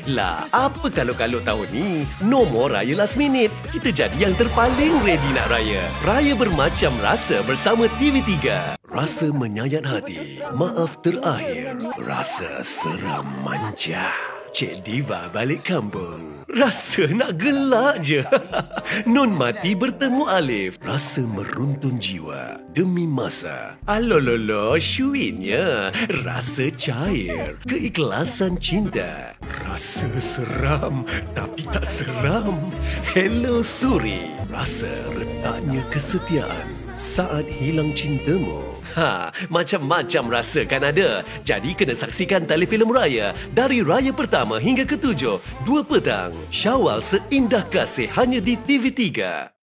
Lah, apa kalau tahun ni? No more raya last minute. Kita jadi yang terpaling ready nak raya. Raya bermacam rasa bersama TV3. Rasa menyayat hati. Maaf terakhir. Rasa seram manja. Cik Diva balik kampung. Rasa nak gelak je. Nun mati bertemu Alif. Rasa meruntun jiwa demi masa. Alololo, syuinya. Rasa cair. Keikhlasan cinta. Rasa seram tapi tak seram. Hello Suri. Rasa retaknya kesetiaan saat hilang cintamu. Macam-macam rasa kan ada. Jadi kena saksikan telefilm Raya dari Raya pertama hingga ke-7, 2 petang. Syawal seindah kasih hanya di TV3.